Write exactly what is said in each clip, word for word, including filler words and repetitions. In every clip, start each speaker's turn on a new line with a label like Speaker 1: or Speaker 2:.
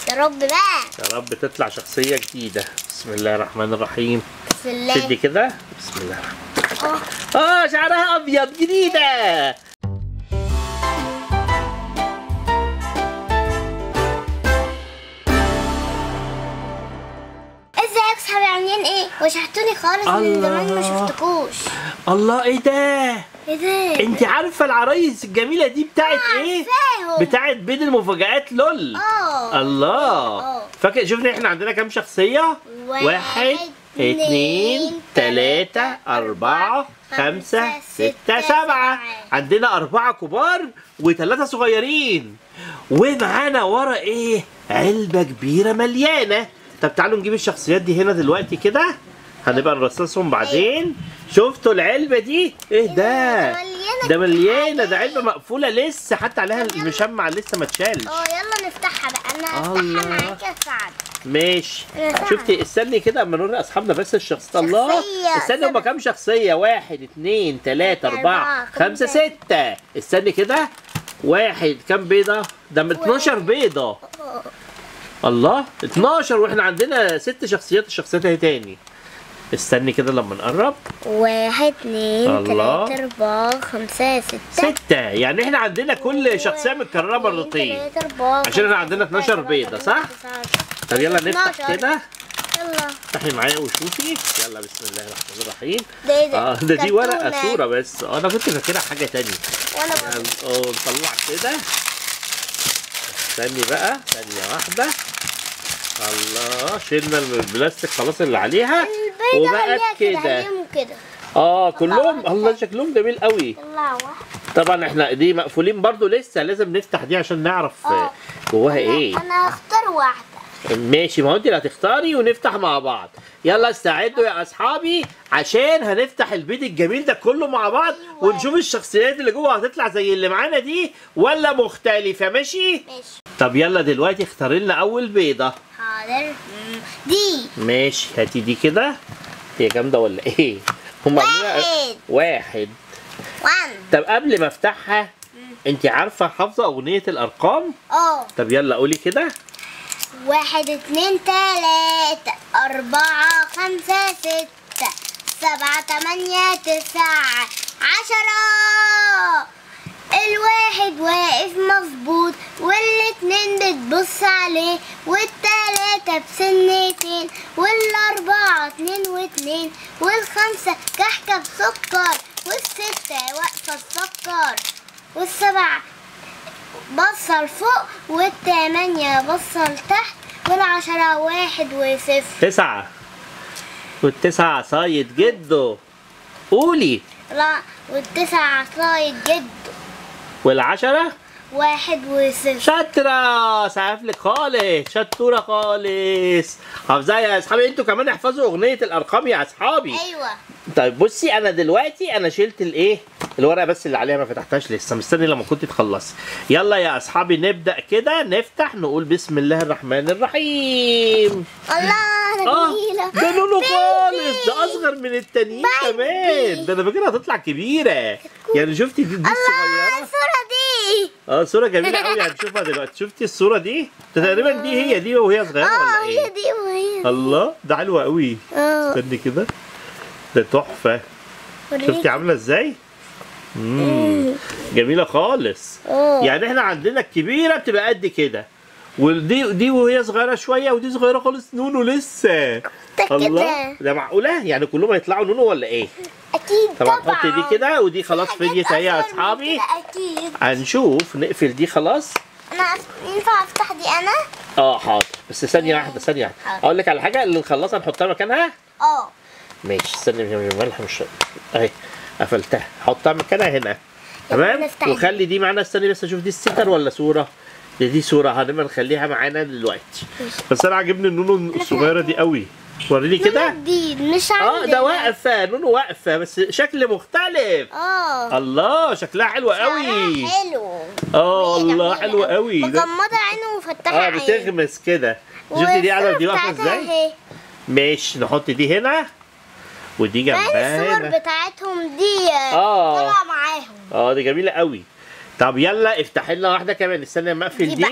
Speaker 1: يا رب بقى،
Speaker 2: يا رب تطلع شخصية جديدة. بسم الله الرحمن الرحيم.
Speaker 1: بسم الله.
Speaker 2: شدي كده. بسم الله الرحمن الرحيم. اه شعرها ابيض جديدة.
Speaker 1: ازيك صحابي، عاملين ايه؟ وشحتوني خالص من زمان ما شفتكوش.
Speaker 2: الله ايه ده؟
Speaker 1: ايه ده؟
Speaker 2: انت عارفة العرايس الجميلة دي بتاعت ايه؟
Speaker 1: عارفاهم.
Speaker 2: بتاعت بيت المفاجآت لول.
Speaker 1: اه
Speaker 2: الله.
Speaker 1: اه.
Speaker 2: فاكر شفنا احنا عندنا كام شخصية؟ واحد اتنين تلاتة أربعة خمسة ستة سبعة. عندنا أربعة كبار وثلاثة صغيرين. ومعانا ورا إيه؟ علبة كبيرة مليانة. طب تعالوا نجيب الشخصيات دي هنا دلوقتي كده، هنبقى نرصصهم بعدين. شفتوا العلبة دي؟ إيه ده؟ ده مليانة، ده علبة مقفولة لسه، حتى عليها المشمع لسه ما اتشالش.
Speaker 1: اه يلا نفتحها بقى، انا هفتحها معاك يا سعد.
Speaker 2: ماشي. شفتي استني كده اما نوري اصحابنا بس الشخصية. الله استني، هما كام شخصية؟ واحد اتنين تلاتة أربعة خمسة ستة. استني كده، واحد كام بيضة؟ ده من اتناشر بيضة. الله اتناشر، واحنا عندنا ست شخصيات. الشخصيات اهي تاني. استني كده لما نقرب.
Speaker 1: واحد اتنين تلاتة أربعة خمسة ستة
Speaker 2: ستة، يعني احنا عندنا كل شخصية متكررة مرتين عشان احنا عندنا اتناشر بيضة صح؟ طب يلا نفتح كده.
Speaker 1: يلا
Speaker 2: افتحي معايا وشوفي. يلا بسم الله الرحمن الرحيم.
Speaker 1: ده ايه ده؟
Speaker 2: اه ده دي ورقة
Speaker 1: كرتونة.
Speaker 2: صورة بس. انا كنت فاكرها حاجة تانية.
Speaker 1: وانا برضه.
Speaker 2: اه نطلع كده. استني بقى ثانية واحدة. الله شلنا البلاستيك خلاص اللي عليها وبقت كده.
Speaker 1: كده
Speaker 2: اه كلهم. الله شكلهم جميل قوي.
Speaker 1: طلع واحد.
Speaker 2: طبعا احنا دي مقفولين برضو لسه، لازم نفتح دي عشان نعرف
Speaker 1: اه.
Speaker 2: جواها ايه.
Speaker 1: انا هختار واحدة.
Speaker 2: ماشي، ما هو انت اللي هتختاري ونفتح مع بعض. يلا استعدوا يا اصحابي عشان هنفتح البيت الجميل ده كله مع بعض.
Speaker 1: أيوة.
Speaker 2: ونشوف الشخصيات اللي جوه هتطلع زي اللي معانا دي ولا مختلفة. ماشي؟
Speaker 1: ماشي.
Speaker 2: طب يلا دلوقتي اختاري لنا اول بيضة.
Speaker 1: حاضر. دي
Speaker 2: ماشي هاتي دي كده. هي جامدة ولا ايه؟ هم
Speaker 1: واحد.
Speaker 2: واحد.
Speaker 1: وان.
Speaker 2: طب قبل ما افتحها، انت عارفة حافظة اغنية الارقام؟
Speaker 1: اه.
Speaker 2: طب يلا قولي كده.
Speaker 1: واحد اتنين تلاتة أربعة خمسة ستة سبعة تمانية تسعة عشرة. الواحد واقف مظبوط، والاتنين بتبص عليه، والتلاتة بسنتين، والأربعة اتنين واتنين، والخمسة كحكة بسكر، والستة واقفة تفكر، والسبعة بصل فوق، والتمانية بصل تحت، والعشرة واحد وصفر.
Speaker 2: تسعة. والتسعة صايد جده. قولي.
Speaker 1: لا، والتسعة عصاية جده.
Speaker 2: والعشرة
Speaker 1: واحد وصفر.
Speaker 2: شاطرة. سقفلك خالص، شطورة خالص. حافظاها يا اصحابي. انتوا كمان احفظوا اغنية الارقام يا اصحابي.
Speaker 1: ايوه.
Speaker 2: طيب بصي، انا دلوقتي انا شلت الايه الورقه بس اللي عليها ما فتحتهاش لسه، مستني لما كنت تخلصي. يلا يا اصحابي نبدا كده نفتح. نقول بسم الله الرحمن الرحيم.
Speaker 1: الله ده
Speaker 2: اه
Speaker 1: جميلة.
Speaker 2: ده لونه خالص، ده اصغر من التانيين كمان. ده انا فاكرها هتطلع كبيره. يعني شفتي دي, دي الصغيره.
Speaker 1: الصورة دي.
Speaker 2: اه صوره جميله قوي. هنشوفها دلوقتي. شفتي الصوره دي؟ ده تقريبا دي هي دي وهي صغيره ولا
Speaker 1: اه
Speaker 2: ايه؟
Speaker 1: هي دي وهي.
Speaker 2: الله ده حلوه قوي.
Speaker 1: اه
Speaker 2: استني كده، ده تحفه. شفتي عامله ازاي؟ امم جميله خالص.
Speaker 1: اه.
Speaker 2: يعني احنا عندنا الكبيره بتبقى قد كده، ودي دي وهي صغيره شويه، ودي صغيره خالص نونو لسه. الله ده معقوله؟ يعني كلهم هيطلعوا نونو ولا ايه؟
Speaker 1: اكيد
Speaker 2: طبعا
Speaker 1: طبعا.
Speaker 2: نحط دي كده ودي خلاص فديت اهي يا اصحابي.
Speaker 1: اكيد.
Speaker 2: هنشوف نقفل دي خلاص.
Speaker 1: انا ينفع افتح دي انا؟
Speaker 2: اه حاضر، بس ثانيه واحده ثانيه واحده.
Speaker 1: حاضر.
Speaker 2: اقول لك على حاجه اللي نخلصها نحطها مكانها.
Speaker 1: اه
Speaker 2: ماشي استني مش مش اهي قفلتها. حطها مكانها هنا تمام.
Speaker 1: نفتح.
Speaker 2: وخلي دي معانا. استني بس اشوف دي ستيكر ولا صوره. دي دي صوره، هنبقى نخليها معانا دلوقتي. بس انا عاجبني النونو الصغيره دي قوي. وريني كده.
Speaker 1: دي مش عندنا.
Speaker 2: اه ده واقفه نونو واقفه بس شكل مختلف.
Speaker 1: اه
Speaker 2: الله شكلها حلوه قوي.
Speaker 1: حلو.
Speaker 2: اه الله حلوه قوي.
Speaker 1: مغمضه عينه ومفتحه
Speaker 2: اه
Speaker 1: عينه.
Speaker 2: بتغمس كده. شفتي دي قاعده ودي واقفه
Speaker 1: بتاعتها
Speaker 2: ازاي؟
Speaker 1: اهي.
Speaker 2: ماشي نحط دي هنا ودي
Speaker 1: باين
Speaker 2: جنبها
Speaker 1: الصور
Speaker 2: هنا.
Speaker 1: بتاعتهم دي
Speaker 2: اه
Speaker 1: طالعه معاهم.
Speaker 2: اه دي جميله قوي. طب يلا افتح لنا واحده كمان. استنى لما اقفل
Speaker 1: دي
Speaker 2: دي.
Speaker 1: بقى.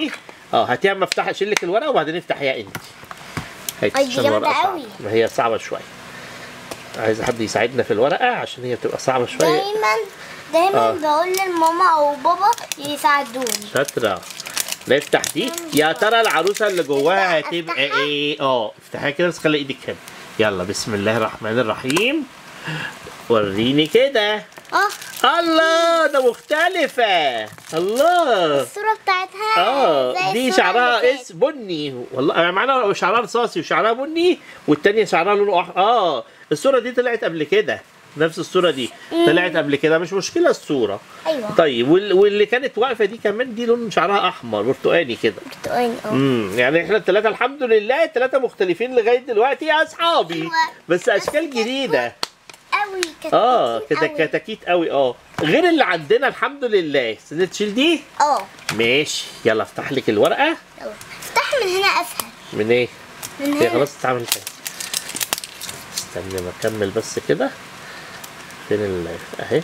Speaker 2: اه هاتيها اما افتح اشيل لك الورقه وبعدين افتحيها انت.
Speaker 1: أي دي جامدة قوي.
Speaker 2: ما هي صعبه شويه. عايز حد يساعدنا في الورقه عشان هي بتبقى صعبه شويه.
Speaker 1: دايما دايما آه. بقول لماما او بابا يساعدوني.
Speaker 2: شاطره. نفتح دي. يا ترى العروسه اللي جواها هتبقى ايه؟ اه افتحيها كده بس خلي ايدك هنا. يلا بسم الله الرحمن الرحيم. وريني كده.
Speaker 1: اه
Speaker 2: الله ده مختلفة. الله
Speaker 1: الصورة بتاعتها
Speaker 2: اه دي شعرها اس بني والله معانا شعرها رصاصي وشعرها بني والتانية شعرها لونه أح... اه الصورة دي طلعت قبل كده. نفس الصورة دي طلعت قبل كده مش مشكلة الصورة.
Speaker 1: ايوه
Speaker 2: طيب وال... واللي كانت واقفة دي كمان دي لون شعرها أحمر برتقاني كده.
Speaker 1: برتقاني اه
Speaker 2: امم يعني احنا الثلاثة الحمد لله الثلاثة مختلفين لغاية دلوقتي يا أصحابي.
Speaker 1: أيوة.
Speaker 2: بس أشكال جديدة.
Speaker 1: قوي كتاكيت
Speaker 2: اه كده كتاكيت قوي اه غير اللي عندنا الحمد لله. استنى تشيل دي.
Speaker 1: اه
Speaker 2: ماشي يلا افتح لك الورقه.
Speaker 1: يلا افتح من هنا اسهل.
Speaker 2: من ايه؟
Speaker 1: من
Speaker 2: هي
Speaker 1: هنا
Speaker 2: خلاص اتعملت اهي. استنى ما اكمل بس كده. فين ال اهي.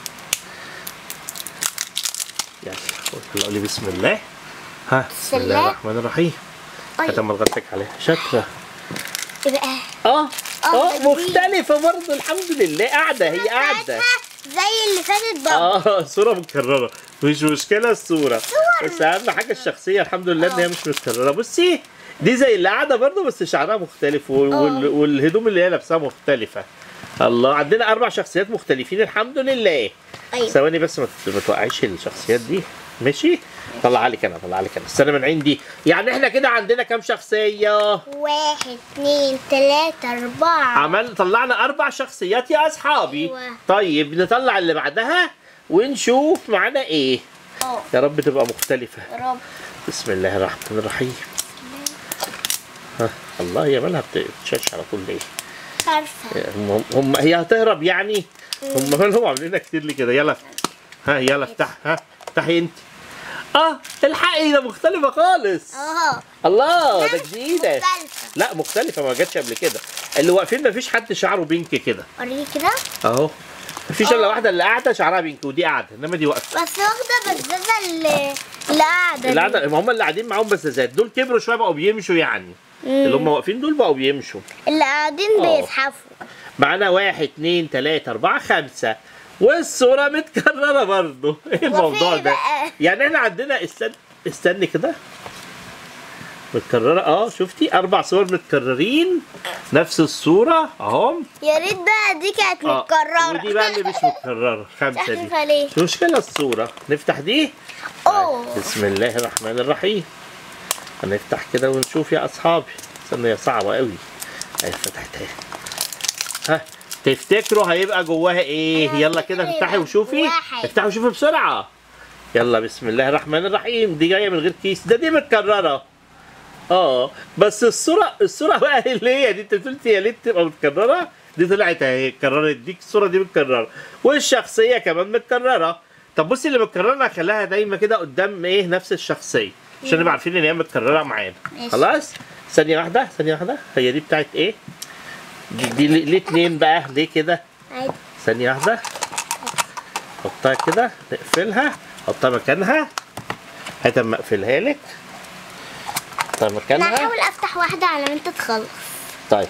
Speaker 2: يلا قولي بسم الله. ها بسم الله الرحمن الرحيم. هتم غلطك عليها شاطره.
Speaker 1: ايه بقى؟
Speaker 2: اه اه مختلفة برضه الحمد لله. قاعدة هي قاعدة
Speaker 1: زي اللي فاتت برضه.
Speaker 2: اه صورة متكررة مش مشكلة الصورة بس أهم حاجة الشخصية الحمد لله إن هي مش متكررة. بصي دي زي اللي قاعدة برضه بس شعرها مختلف وال... والهدوم اللي هي لابساها مختلفة. الله عندنا أربع شخصيات مختلفين الحمد لله.
Speaker 1: أيوة.
Speaker 2: ثواني بس ما توقعيش الشخصيات دي. ماشي طلع لك انا طلع لك انا استنى من عندي. يعني احنا كده عندنا كام شخصيه؟
Speaker 1: واحد اتنين تلاته اربعه.
Speaker 2: عمل طلعنا اربع شخصيات يا اصحابي.
Speaker 1: أيوة.
Speaker 2: طيب نطلع اللي بعدها ونشوف معانا ايه.
Speaker 1: أوه.
Speaker 2: يا رب تبقى مختلفه
Speaker 1: يا رب.
Speaker 2: بسم الله الرحمن الرحيم. ها الله يا مالها بتتشاش على طول ليه؟
Speaker 1: عارفه
Speaker 2: هم, هم هي هتهرب يعني. هم مالهم عاملينها كتير لي كده. يلا ها يلا افتح ها افتحي انت. اه الحقي ده مختلفة خالص.
Speaker 1: اه
Speaker 2: الله ده جديدة.
Speaker 1: مختلفة.
Speaker 2: لا مختلفة ما جاتش قبل كده. اللي واقفين مفيش حد شعره بينك كده.
Speaker 1: وريني كده
Speaker 2: اهو مفيش الا واحدة اللي قاعدة شعرها بينك ودي قاعدة انما دي واقفة.
Speaker 1: بس واخدة بزازة اللي اللي قاعدة
Speaker 2: اللي قاعدة هم اللي قاعدين معاهم بزازات دول كبروا شوية بقوا بيمشوا يعني. مم. اللي هم واقفين دول بقوا بيمشوا.
Speaker 1: اللي قاعدين بيزحفوا.
Speaker 2: معانا واحد اتنين تلاتة أربعة خمسة والصورة متكررة برضه. ايه الموضوع ده؟ يعني احنا عندنا استنى استني كده متكررة اه شفتي أربع صور متكررين نفس الصورة اهم.
Speaker 1: يا ريت بقى دي كانت آه. متكررة.
Speaker 2: ودي بقى اللي مش متكررة خمسة دي.
Speaker 1: ليه؟
Speaker 2: مش مشكلة الصورة نفتح دي.
Speaker 1: اوه
Speaker 2: بسم الله الرحمن الرحيم. هنفتح كده ونشوف يا أصحابي. استنى هي صعبة قوي. اهي فتحتها. ها تفتكروا هيبقى جواها ايه؟ يلا كده افتحي وشوفي. افتحي وشوفي بسرعة. يلا بسم الله الرحمن الرحيم. دي جاية من غير كيس ده دي متكررة. اه بس الصورة الصورة بقى اللي هي دي انت قلتي يا ليت تبقى متكررة. دي طلعت اهي اتكررت. دي الصورة دي متكررة والشخصية كمان متكررة. طب بصي اللي متكررة انا هخليها دايما كده قدام ايه نفس الشخصية عشان نبقى عارفين ان هي متكررة معانا. خلاص ثانية واحدة ثانية واحدة. هي دي بتاعت ايه؟ دي, دي ليه اتنين بقى ليه كده؟
Speaker 1: عادي.
Speaker 2: ثانية واحدة. حطها كده نقفلها حطها مكانها. هات اما اقفلها لك. حطها مكانها.
Speaker 1: انا هحاول افتح واحدة على ما انت تخلص.
Speaker 2: طيب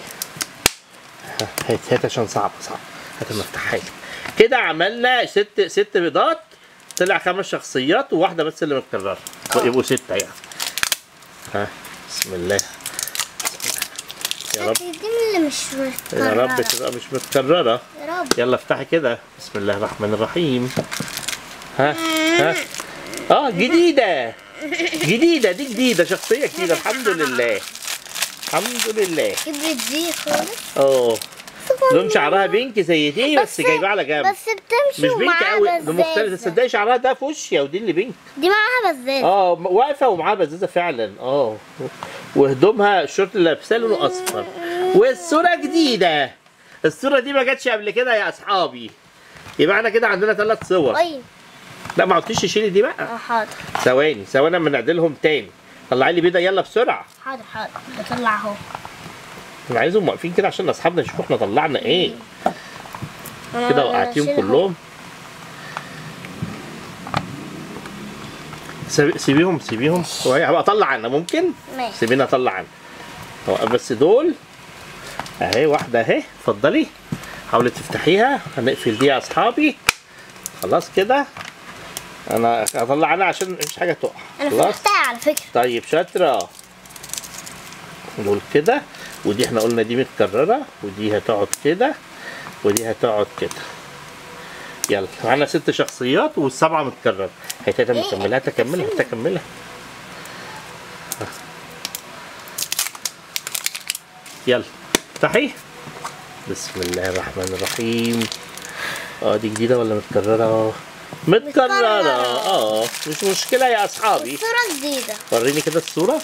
Speaker 2: هات هات عشان صعب صعب. هات اما افتحها لك. كده عملنا ست ست بيضات طلع خمس شخصيات وواحدة بس اللي متكررة. يبقوا ستة يعني. ها بسم الله. يا رب
Speaker 1: دي من اللي مش متكررة.
Speaker 2: يا رب تبقى مش متكررة.
Speaker 1: يا رب.
Speaker 2: يلا افتحي كده بسم الله الرحمن الرحيم. ها ها اه جديدة جديدة دي جديدة شخصية جديدة الحمد لله الحمد لله.
Speaker 1: كبرت دي خالص.
Speaker 2: اه لون شعرها بينك زي دي بس, بس جايباه على جنب.
Speaker 1: بس بتمشي
Speaker 2: مش بينك قوي مختلفة. تصدقي شعرها ده فوشيا ودي اللي بينك.
Speaker 1: دي معاها بزازة.
Speaker 2: اه واقفة ومعاها بزازة فعلا. اه وهدومها الشورت اللي لابساه لونه اصفر والصورة جديدة. الصورة دي ما جاتش قبل كده يا اصحابي. يبقى احنا كده عندنا ثلاث صور.
Speaker 1: طيب
Speaker 2: لا ما عدتيش تشيلي دي بقى.
Speaker 1: اه حاضر.
Speaker 2: ثواني ثواني اما نعدلهم تاني. طلعي لي بيضة يلا بسرعة.
Speaker 1: حاضر حاضر بطلع اهو.
Speaker 2: انا عايزهم واقفين كده عشان اصحابنا يشوفوا احنا طلعنا ايه. كده وقعتيهم كلهم. سيبي- سيبيهم سيبيهم شويه، هبقى اطلع عنها ممكن.
Speaker 1: ماشي.
Speaker 2: سيبيني اطلع عنها. هو بس دول اهي، واحده اهي، اتفضلي حاولي تفتحيها. هنقفل دي يا اصحابي. خلاص كده انا هطلع عنها عشان مفيش حاجه تقع.
Speaker 1: انا
Speaker 2: خلاص
Speaker 1: فتحتها على فكره.
Speaker 2: طيب شاطره. دول كده، ودي احنا قلنا دي متكرره، ودي هتقعد كده، ودي هتقعد كده. يلا معانا ست شخصيات والسبعه متكرره. هي تاتا
Speaker 1: إيه؟
Speaker 2: مكملها، تكملها تكملها. يلا افتحي. بسم الله الرحمن الرحيم. اه دي جديده ولا متكرره؟ متكرره.
Speaker 1: متكررة.
Speaker 2: اه مش مشكله يا اصحابي.
Speaker 1: صورة جديدة.
Speaker 2: وريني كده الصوره.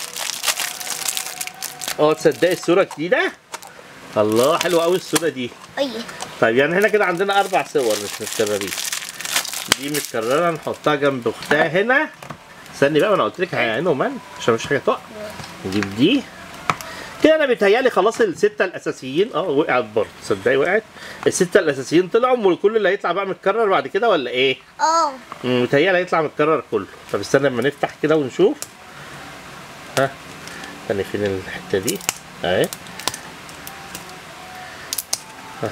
Speaker 2: اه تصدقي الصوره جديده. الله حلوه قوي الصوره دي.
Speaker 1: ايه.
Speaker 2: طيب يعني هنا كده عندنا اربع صور مش متكررين. دي متكرره نحطها جنب اختها هنا. استني بقى، انا قلت لك عينهم من عشان مش حاجه تقع. نجيب دي كده. انا بيتهيألي خلاص السته الاساسيين. اه وقعت برضه، تصدقي وقعت. السته الاساسيين طلعوا، وكل اللي هيطلع بقى متكرر بعد كده ولا ايه؟
Speaker 1: اه.
Speaker 2: مم، متهيألي هيطلع متكرر كله. طب استنى اما نفتح كده ونشوف. ها استني فين الحته دي؟ اهي. ها.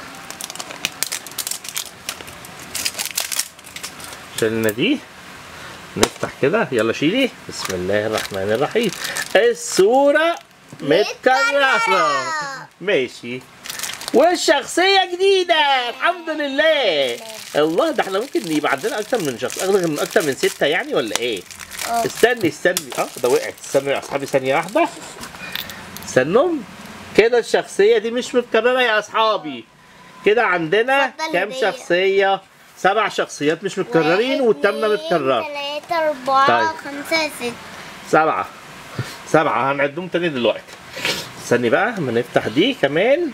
Speaker 2: شلنا دي. نفتح كده. يلا شيلي. بسم الله الرحمن الرحيم. الصورة متكررة. ماشي. والشخصية جديدة الحمد لله. الله، ده احنا ممكن يبقى عندنا أكتر من شخص، أكتر من أكتر من ستة يعني ولا إيه؟
Speaker 1: اه.
Speaker 2: استني استني اه ده وقعت. استنوا يا أصحابي ثانية واحدة. استنوا كده. الشخصية دي مش متكررة يا أصحابي. كده عندنا
Speaker 1: اتفضل
Speaker 2: كام
Speaker 1: هدية.
Speaker 2: شخصية؟ سبع شخصيات مش متكررين والتامنة متكررة.
Speaker 1: تلاتة أربعة
Speaker 2: طيب.
Speaker 1: خمسة ستة.
Speaker 2: سبعة. سبعة هنعدهم تاني دلوقتي. استني بقى اما نفتح دي كمان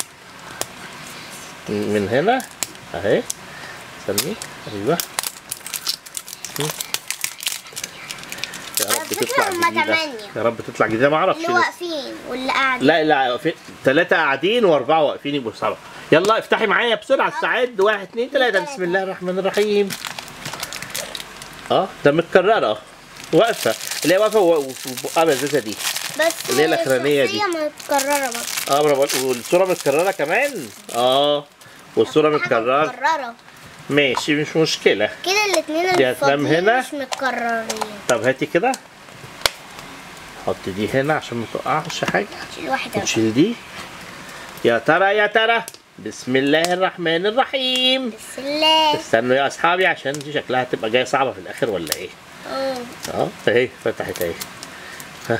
Speaker 2: من هنا اهي. استني. ايوه. يا
Speaker 1: على
Speaker 2: رب
Speaker 1: فكرة
Speaker 2: تطلع
Speaker 1: هما
Speaker 2: جديدة.
Speaker 1: تمانية.
Speaker 2: يا رب تطلع جديدة، ما اعرفش
Speaker 1: اللي
Speaker 2: لسه.
Speaker 1: واقفين واللي قاعدين.
Speaker 2: لا لا في ثلاثة قاعدين وأربعة واقفين يبقوا سبعة. يلا افتحي معايا بسرعة استعد. واحد اتنين تلاتة. بسم الله الرحمن الرحيم. اه ده متكررة واقفة، اللي هي واقفة وبقها بزازة دي.
Speaker 1: بس
Speaker 2: اللي هي الأخرانية دي.
Speaker 1: الشخصية متكررة برضه.
Speaker 2: اه انا بقول والصورة متكررة كمان. اه والصورة
Speaker 1: حاجة
Speaker 2: متكررة.
Speaker 1: متكررة.
Speaker 2: ماشي مش مشكلة.
Speaker 1: كده الاتنين
Speaker 2: دي هتنام
Speaker 1: الفاضيين
Speaker 2: هنا.
Speaker 1: مش متكررين.
Speaker 2: طب هاتي كده. حط دي هنا عشان ما تقعش حاجة.
Speaker 1: شيل واحدة.
Speaker 2: وتشيل دي. يا ترى يا ترى. بسم الله الرحمن الرحيم.
Speaker 1: بسم الله.
Speaker 2: استنوا يا اصحابي عشان دي شكلها هتبقى جايه صعبه في الاخر ولا ايه؟
Speaker 1: اه.
Speaker 2: اه اهي فتحت اهي. ها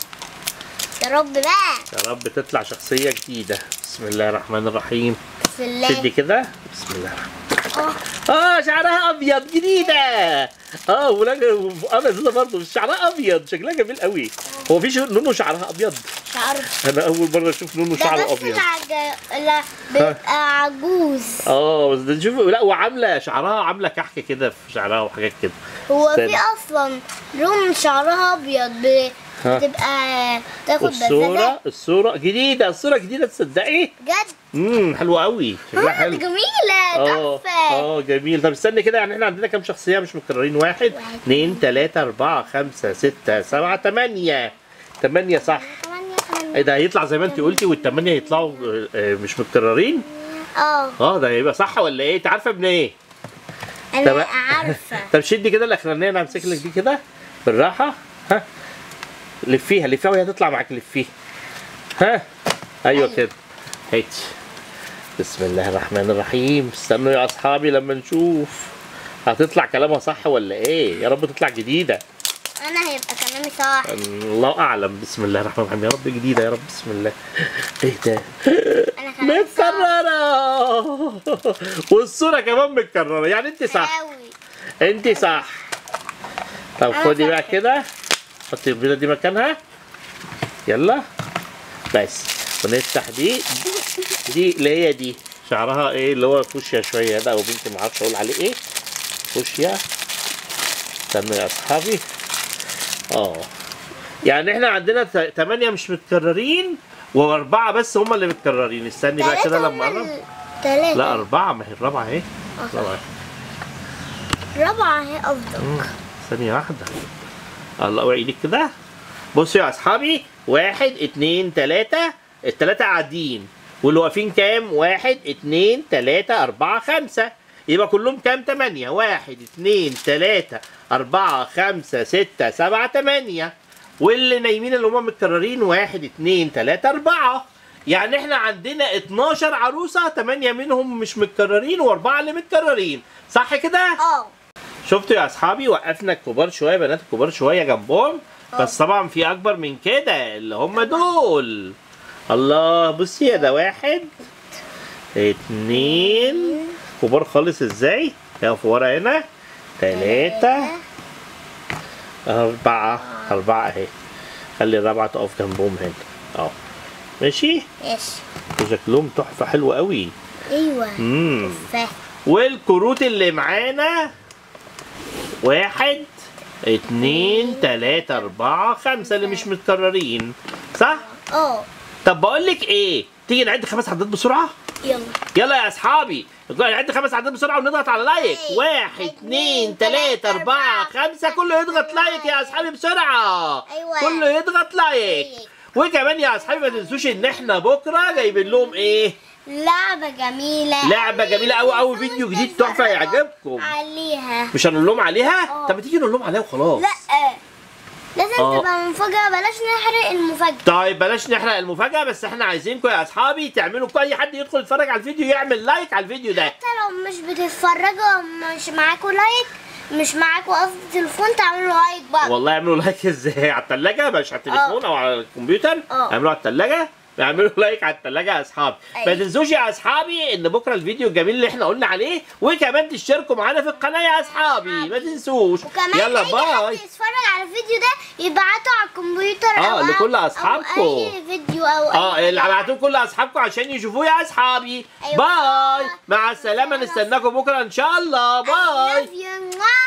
Speaker 1: يا رب بقى.
Speaker 2: يا رب تطلع شخصيه جديده. بسم الله الرحمن الرحيم.
Speaker 1: بسم الله.
Speaker 2: شدي كده. بسم الله الرحمن.
Speaker 1: اه.
Speaker 2: اه شعرها ابيض جديده. اه ولا ابيض برضه بس شعرها ابيض، شكلها جميل قوي. هو في شو- نونو شعرها ابيض؟
Speaker 1: مش عارف.
Speaker 2: انا اول مره اشوف نونو
Speaker 1: ده
Speaker 2: شعره
Speaker 1: بس
Speaker 2: ابيض.
Speaker 1: العج... لا بيبقى عجوز.
Speaker 2: اه بس ده شوف، لا وعامله شعرها عامله كحك كده في شعرها وحاجات كده.
Speaker 1: هو
Speaker 2: استنى.
Speaker 1: في اصلا لون شعرها ابيض ب...
Speaker 2: ها.
Speaker 1: بتبقى تاخد
Speaker 2: الصورة
Speaker 1: بزازة.
Speaker 2: الصورة جديدة، الصورة جديدة تصدقي؟
Speaker 1: بجد.
Speaker 2: امم حلوة قوي، شكلها
Speaker 1: اه
Speaker 2: حلو.
Speaker 1: دي جميلة
Speaker 2: اه
Speaker 1: تحفة.
Speaker 2: اه جميل. طب استني كده، يعني احنا عندنا كام شخصية مش متكررين؟ واحد
Speaker 1: واحد.
Speaker 2: اتنين تلاتة أربعة خمسة ستة سبعة تمانية. تمانية صح.
Speaker 1: تمانية
Speaker 2: ايه
Speaker 1: تمانية.
Speaker 2: ده هيطلع زي ما انت قلتي والتمانية يطلعوا آه، آه، مش متكررين؟
Speaker 1: اه
Speaker 2: اه ده هيبقى صح ولا ايه؟ انت عارفة ابن ايه؟
Speaker 1: انا
Speaker 2: تمام.
Speaker 1: عارفة.
Speaker 2: طب شدي كده الاخرانية، انا همسك لك دي كده بالراحة. ها لفيها لفيها وهي هتطلع معاك، لفيها. ها ايوه
Speaker 1: أيوة.
Speaker 2: كده. هيت. بسم الله الرحمن الرحيم. استنوا يا اصحابي لما نشوف هتطلع كلامها صح ولا ايه. يا رب تطلع جديده.
Speaker 1: انا هيبقى كلامي صح.
Speaker 2: الله اعلم. بسم الله الرحمن الرحيم. يا رب جديده يا رب. بسم الله. ايه ده
Speaker 1: انا كلامي صح
Speaker 2: متكرره والصوره كمان متكرره، يعني انت صح.
Speaker 1: أوي.
Speaker 2: انت صح. طب
Speaker 1: أنا
Speaker 2: خدي بقى
Speaker 1: صح.
Speaker 2: كده، حطي البيضه دي مكانها. يلا بس. ونفتح دي. دي اللي هي دي شعرها ايه اللي هو فوشيا شويه ده، او بنتي ما اعرفش اقول عليه ايه. فوشيا. استنوا يا اصحابي. اه يعني احنا عندنا ت- تمانية مش متكررين واربعه بس هم اللي متكررين. استني بقى كده لما اقرب.
Speaker 1: ثلاثة.
Speaker 2: لا اربعه، ما هي الرابعه اهي. الرابعه
Speaker 1: رابعة هي قصدك.
Speaker 2: ثانيه واحده. الله اوعي ايدك كده. بصوا يا اصحابي، واحد اتنين تلاتة، التلاتة قاعدين واللي واقفين كام؟ واحد اتنين تلاتة أربعة خمسة، يبقى كلهم كام؟ تمانية. واحد اتنين تلاتة أربعة خمسة ستة سبعة تمانية، واللي نايمين اللي هما متكررين واحد اتنين تلاتة أربعة. يعني احنا عندنا اتناشر عروسة، تمانية منهم مش متكررين وأربعة اللي متكررين، صح كده؟
Speaker 1: اه.
Speaker 2: شفتوا يا أصحابي؟ وقفنا الكبار شوية، بنات الكبار شوية جنبهم، بس طبعا في أكبر من كده اللي هم دول. الله، بصي يا ده واحد اتنين كبار خالص ازاي؟ يقفوا ورا هنا. تلاتة أربعة، أربعة أهي. خلي الرابعة تقف جنبهم هنا. أهو. ماشي؟
Speaker 1: ماشي.
Speaker 2: وشكلهم تحفة حلوة قوي.
Speaker 1: أيوه.
Speaker 2: امم
Speaker 1: تحفة.
Speaker 2: والكروت اللي معانا واحد اتنين تلاتة أربعة خمسة اللي مش متكررين، صح؟
Speaker 1: اه.
Speaker 2: طب بقول لك إيه؟ تيجي نعد خمس عدات بسرعة؟
Speaker 1: يلا.
Speaker 2: يلا يا أصحابي، نعد خمس عدات بسرعة ونضغط على لايك. واحد اتنين تلاتة أربعة خمسة، كله يضغط لايك يا أصحابي بسرعة.
Speaker 1: أيوه.
Speaker 2: كله يضغط لايك. وكمان يا أصحابي ما تنسوش إن إحنا بكرة جايبين لهم إيه؟
Speaker 1: لعبة جميلة.
Speaker 2: لعبة جميلة أوي أوي، فيديو جديد تحفة يعجبكم.
Speaker 1: عليها.
Speaker 2: مش هنقول لهم عليها؟
Speaker 1: أوه.
Speaker 2: طب ما تيجي نقول لهم عليها وخلاص.
Speaker 1: لا، لازم
Speaker 2: آه.
Speaker 1: تبقى مفاجأة، بلاش نحرق المفاجأة.
Speaker 2: طيب بلاش نحرق المفاجأة، بس احنا عايزينكم يا أصحابي تعملوا كل أي حد يدخل يتفرج على الفيديو يعمل لايك على الفيديو ده.
Speaker 1: حتى لو مش بتتفرجوا مش معاكوا لايك، مش معاكوا قصدي تليفون، تعملوا لايك بقى.
Speaker 2: والله يعملوا لايك ازاي؟ على الثلاجة مش على التليفون أو على الكمبيوتر؟
Speaker 1: اه.
Speaker 2: اعملوا على الثلاجة، اعملوا لايك على الثلاجة يا أصحابي. ما
Speaker 1: أيوة.
Speaker 2: تنسوش يا أصحابي إن بكرة الفيديو الجميل اللي احنا قلنا عليه، وكمان تشتركوا معانا في القناة يا أصحابي، ما تنسوش.
Speaker 1: وكمان
Speaker 2: يلا
Speaker 1: أي
Speaker 2: باي.
Speaker 1: حد يتفرج على الفيديو ده يبعته على الكمبيوتر
Speaker 2: اه،
Speaker 1: أو
Speaker 2: لكل
Speaker 1: أو
Speaker 2: أصحابكم.
Speaker 1: أي فيديو أو
Speaker 2: اه،
Speaker 1: أي
Speaker 2: اللي بعتوه كل اصحابكم عشان يشوفوه يا اصحابي.
Speaker 1: أيوة.
Speaker 2: باي، مع السلامه، نستناكم بكره ان شاء الله. باي.
Speaker 1: I love you.